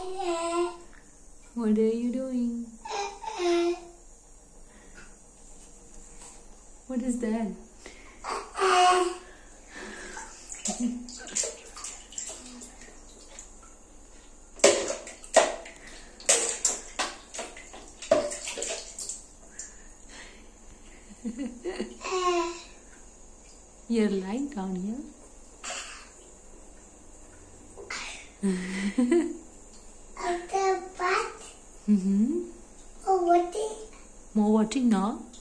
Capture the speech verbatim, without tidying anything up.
What are you doing? What is that? You're lying down here. After bath, Mm-hmm. or what? More watching now.